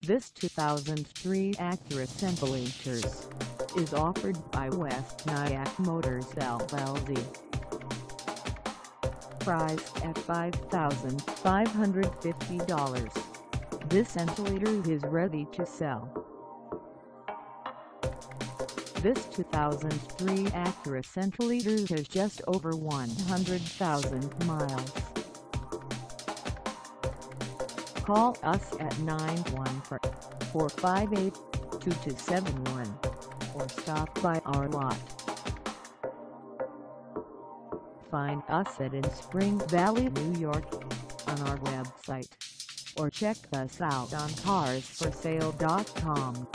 This 2003 Acura CL is offered by West Nyack Motors LLC. Priced at $5,550, this CL is ready to sell. This 2003 Acura CL has just over 100,000 miles. Call us at 914-458-2271 or stop by our lot. Find us in Spring Valley, New York on our website, or check us out on carsforsale.com.